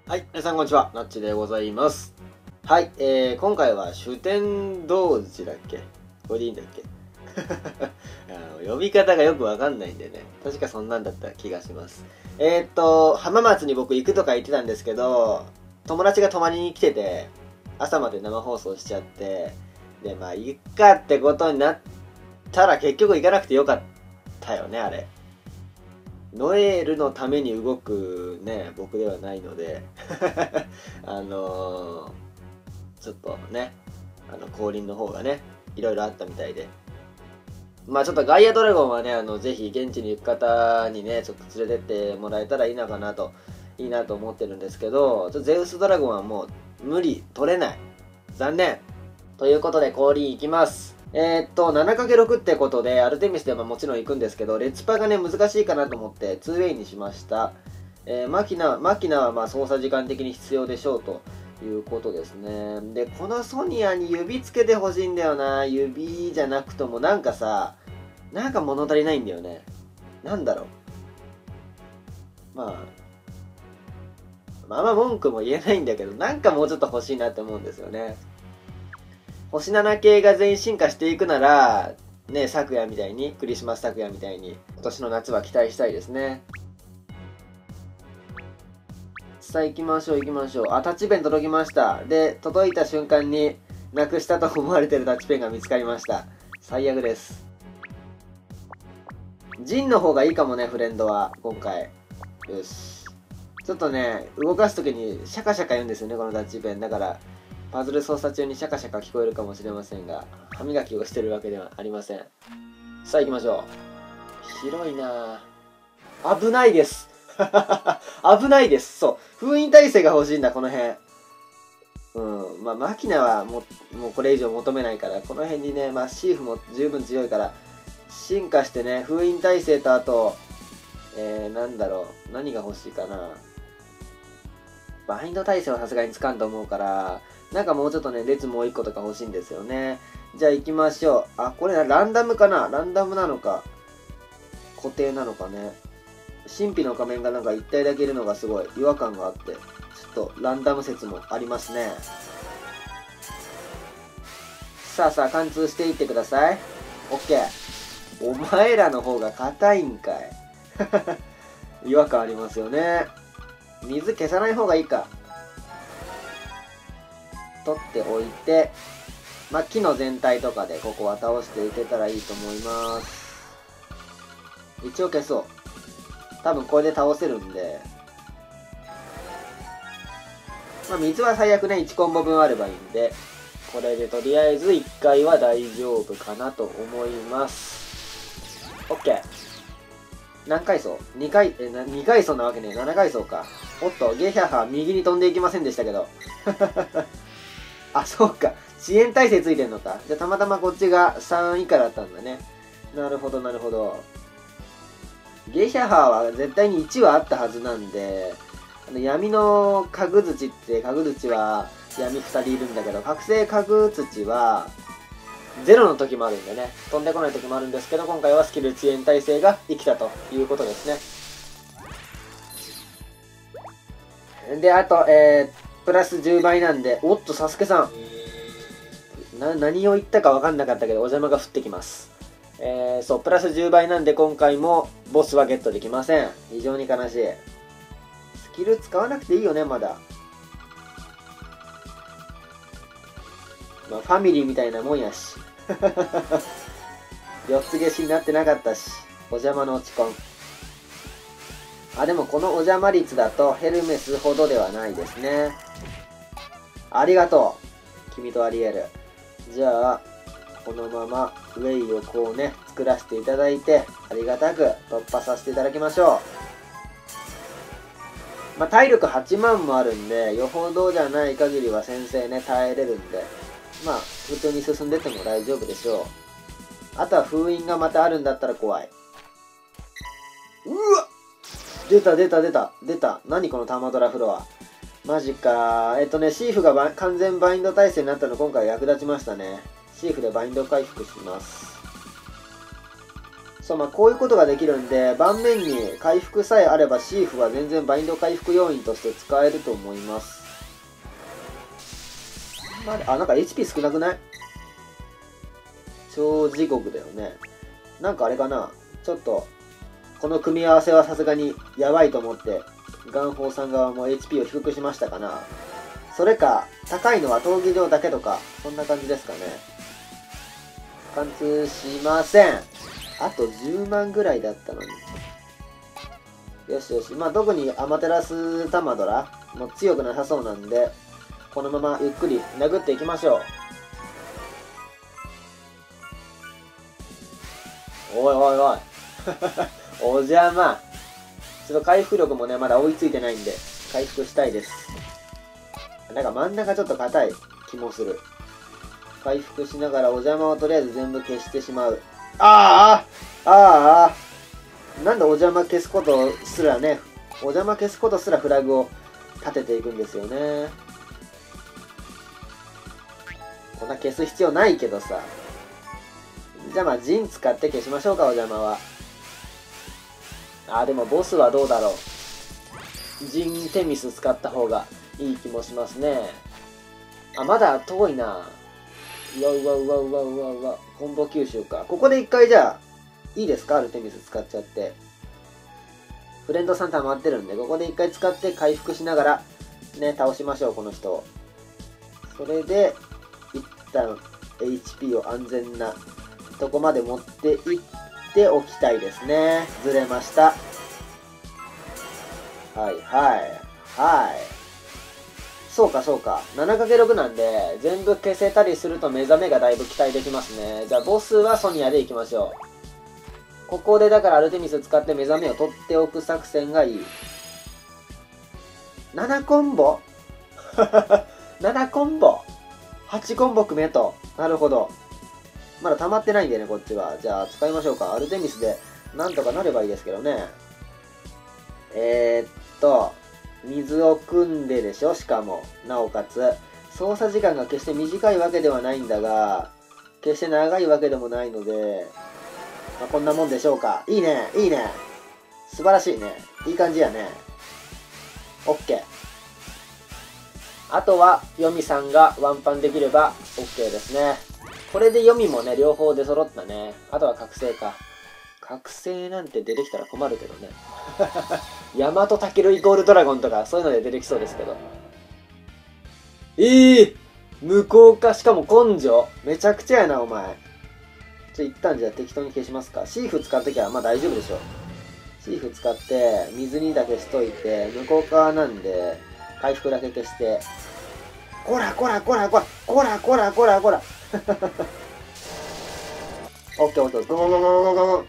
はい、皆さんこんにちは、なっちでございます。はい、今回は主天童寺だっけ、これでいいんだっけ呼び方がよくわかんないんでね、確かそんなんだった気がします。浜松に僕行くとか言ってたんですけど、友達が泊まりに来てて、朝まで生放送しちゃって、で、まあ、行っかってことになったら結局行かなくてよかったよね、あれ。ノエルのために動くね、僕ではないのでちょっとね、降臨の方がね、いろいろあったみたいで。まあちょっとガイアドラゴンはね、ぜひ現地に行く方にね、ちょっと連れてってもらえたらいいなと思ってるんですけど、ゼウスドラゴンはもう無理、取れない。残念。ということで降臨行きます。7×6 ってことで、アルテミスではもちろん行くんですけど、レッチパがね、難しいかなと思って、2way にしました。マキナはまあ操作時間的に必要でしょうということですね。で、このソニアに指つけてほしいんだよな。指じゃなくともなんかさ、なんか物足りないんだよね。なんだろう。まあ文句も言えないんだけど、なんかもうちょっと欲しいなって思うんですよね。星7系が全員進化していくなら、ね、昨夜みたいに、クリスマス昨夜みたいに、今年の夏は期待したいですね。さあ行きましょう。あ、タッチペン届きました。で、届いた瞬間に、なくしたと思われてるタッチペンが見つかりました。最悪です。ジンの方がいいかもね、フレンドは、今回。よし。ちょっとね、動かすときにシャカシャカ言うんですよね、このタッチペン。だから、パズル操作中にシャカシャカ聞こえるかもしれませんが、歯磨きをしてるわけではありません。さあ行きましょう。広いなぁ。危ないです。危ないです。そう。封印耐性が欲しいんだ、この辺。まあ、マキナはもうこれ以上求めないから、この辺にね、まあ、シーフも十分強いから、進化してね、封印耐性とあと、なんだろう。何が欲しいかな。バインド耐性はさすがにつかんと思うから、なんかもうちょっとね、列もう一個とか欲しいんですよね。じゃあ行きましょう。あ、これランダムかな、ランダムなのか、固定なのかね。神秘の仮面がなんか一体だけいるのがすごい違和感があって、ちょっとランダム説もありますね。さあ貫通していってください。OK。お前らの方が硬いんかい。違和感ありますよね。水消さない方がいいか。取っておいて、まあ、木の全体とかでここは倒していけたらいいと思います。一応消そう。多分これで倒せるんで。まあ、水は最悪ね、1コンボ分あればいいんで、これでとりあえず1回は大丈夫かなと思います。OK。何階層 ?2 階、2階層なわけね。7階層か。おっと、ゲヒャハ右に飛んでいきませんでしたけど。あ、そうか。遅延耐性ついてんのか。じゃあたまたまこっちが3以下だったんだね。なるほど。ゲヒャハは絶対に1はあったはずなんで、闇の家具土って家具土は闇2人いるんだけど、覚醒家具土は0の時もあるんでね、飛んでこない時もあるんですけど、今回はスキル遅延耐性が生きたということですね。で、あと、プラス10倍なんで、おっと、サスケさん。何を言ったか分かんなかったけど、お邪魔が降ってきます。そう、プラス10倍なんで、今回もボスはゲットできません。非常に悲しい。スキル使わなくていいよね、まだ。まあ、ファミリーみたいなもんやし。4つ消しになってなかったし、お邪魔の落ち込ん。あ、でもこのお邪魔率だとヘルメスほどではないですね。ありがとう。君とアリエル。じゃあ、このままウェイをこうね、作らせていただいて、ありがたく突破させていただきましょう。まあ、体力8万もあるんで、よほどじゃない限りは先生ね、耐えれるんで、まあ、普通に進んでっても大丈夫でしょう。あとは封印がまたあるんだったら怖い。うわっ、出た。何このタマドラフロア。マジか。シーフが完全バインド耐性になったの今回役立ちましたね。シーフでバインド回復します。 そう、まあこういうことができるんで、盤面に回復さえあればシーフは全然バインド回復要因として使えると思います。あ、なんか HP 少なくない？超地獄だよね。なんかあれかな、ちょっと、この組み合わせはさすがにやばいと思って、元宝さん側も HP を低くしましたかな。それか、高いのは闘技場だけとか、そんな感じですかね。貫通しません。あと10万ぐらいだったのに。よしよし。まあ、特にアマテラスタマドラも強くなさそうなんで、このままゆっくり殴っていきましょう。おいおいおい。お邪魔。ちょっと回復力もね、まだ追いついてないんで、回復したいです。なんか真ん中ちょっと硬い気もする。回復しながらお邪魔をとりあえず全部消してしまう。ああああ、なんでお邪魔消すことすらね、お邪魔消すことすらフラグを立てていくんですよね。こんな消す必要ないけどさ。じゃあまあ陣使って消しましょうか、お邪魔は。でもボスはどうだろう。陣テミス使った方がいい気もしますね。まだ遠いな。うわうわうわうわうわうわ。コンボ吸収か。ここで一回じゃあ、いいですか、アルテミス使っちゃって。フレンドさん溜まってるんで、ここで一回使って回復しながら、ね、倒しましょう、この人。それで、一旦 HP を安全なとこまで持っていっておきたいですね。ずれました。はいはいはい。そうかそうか。7×6 なんで、全部消せたりすると目覚めがだいぶ期待できますね。じゃあボスはソニアでいきましょう。ここでだからアルテミス使って目覚めを取っておく作戦がいい。7コンボ7コンボ !8 コンボ組めと。なるほど。まだ溜まってないんでね、こっちは。じゃあ使いましょうか。アルテミスでなんとかなればいいですけどね。水を汲んででしょ、しかも。なおかつ、操作時間が決して短いわけではないんだが、決して長いわけでもないので、まあ、こんなもんでしょうか。いいね、いいね。素晴らしいね。いい感じやね。OK。あとは、ヨミさんがワンパンできれば OK ですね。これでヨミもね、両方出揃ったね。あとは覚醒か。覚醒なんて出てきたら困るけどね。ヤマトタケルイコールドラゴンとか、そういうので出てきそうですけど。無効化、しかも根性。めちゃくちゃやな、お前。一旦じゃあ適当に消しますか。シーフ使っときゃ、まあ大丈夫でしょ。シーフ使って、水にだけしといて、無効化なんで、回復だけ消して。こらこらこらこらこらこらこらこらオッケーオッケー、ゴゴゴゴゴゴゴ。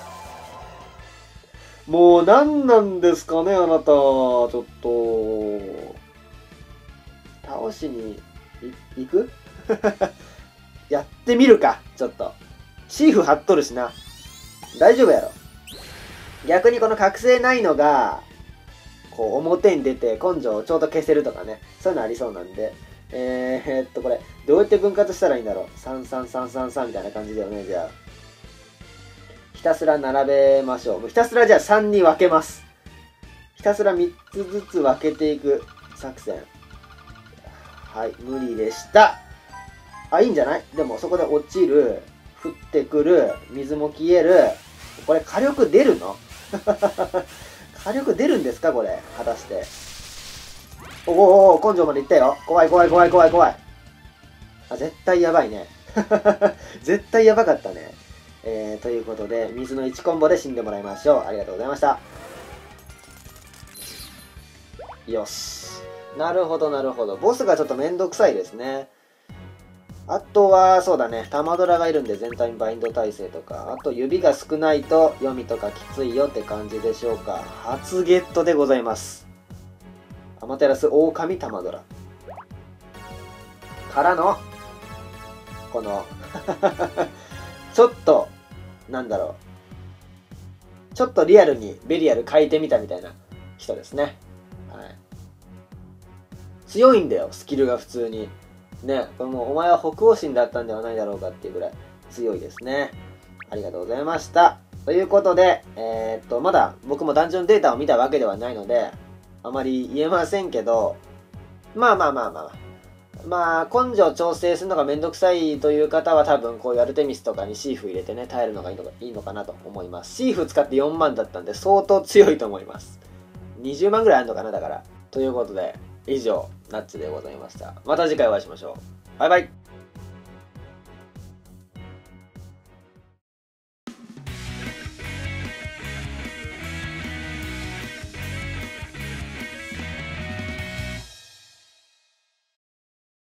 もう何なんですかね、あなた。ちょっと。倒しに行くやってみるか、ちょっと。シーフ張っとるしな。大丈夫やろ。逆にこの覚醒ないのが、こう表に出て根性をちょうど消せるとかね。そういうのありそうなんで。これ、どうやって分割したらいいんだろう。33333みたいな感じだよね、じゃあ。ひたすら並べましょう。もうひたすらじゃあ3に分けます。ひたすら3つずつ分けていく作戦。はい、無理でした。いいんじゃない？でもそこで落ちる、降ってくる、水も消える。これ火力出るの火力出るんですかこれ。果たして。おお、根性までいったよ。怖い怖い怖い怖い怖い。絶対やばいね。絶対やばかったね。ということで、水の1コンボで死んでもらいましょう。ありがとうございました。よし。なるほど、なるほど。ボスがちょっとめんどくさいですね。あとは、そうだね。玉ドラがいるんで全体にバインド耐性とか。あと、指が少ないと読みとかきついよって感じでしょうか。初ゲットでございます。アマテラス狼玉ドラ。からの、この、ちょっと、なんだろう。ちょっとリアルにベリアル変えてみたみたいな人ですね。はい。強いんだよ、スキルが普通に。ね、もうお前は北欧神だったんではないだろうかっていうぐらい強いですね。ありがとうございました。 ということで、まだ僕もダンジョンデータを見たわけではないので、あまり言えませんけど、まあ、根性調整するのがめんどくさいという方は多分こういうアルテミスとかにシーフ入れてね、耐えるのがいいのかなと思います。シーフ使って4万だったんで相当強いと思います。20万ぐらいあるのかな、だから。ということで、以上、ナッツでございました。また次回お会いしましょう。バイバイ。